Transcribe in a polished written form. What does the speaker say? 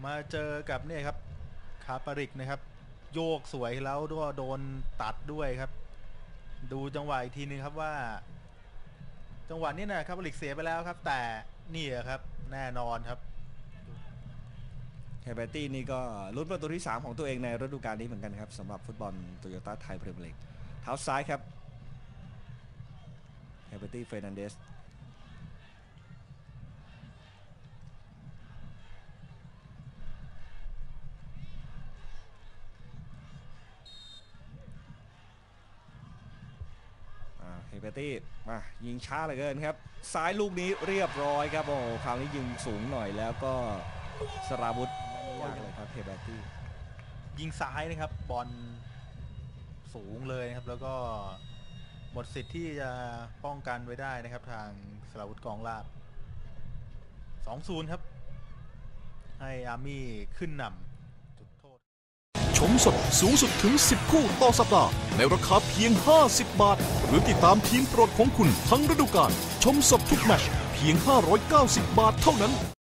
มาเจอกับเนี่ยครับคาปาริกนะครับโยกสวยแล้วก็โดนตัดด้วยครับดูจังหวะอีกทีนึงครับว่าจังหวะนี้นะคาปาริกเสียไปแล้วครับแต่นี่ครับแน่นอนครับเฮเบอร์ตี้นี่ก็ลุ้นประตูที่3ของตัวเองในฤดูกาลนี้เหมือนกันครับสำหรับฟุตบอลโตโยต้าไทยพรีเมียร์ลีกเท้าซ้ายครับเฮเบอร์ตี้เฟร์นันเดสเฮเบอร์ตี้มายิงช้าเหลือเกินครับซ้ายลูกนี้เรียบร้อยครับโอ้คราวนี้ยิงสูงหน่อยแล้วก็สราวุธยากเลยครับเฮเบอร์ตี้ยิงซ้ายนะครับบอลสูงเลยนะครับแล้วก็หมดสิทธิ์ที่จะป้องกันไว้ได้นะครับทางสราวุธกองลาบ 2-0 ครับให้อาร์มี่ขึ้นนำจุดโทษชมสดสูงสุดถึง10คู่ต่อสัปดาห์ในราคาเพียง50 บาทหรือติดตามทีมโปรดของคุณทั้งฤดูกาลชมสดทุกแมตช์เพียง590 บาทเท่านั้น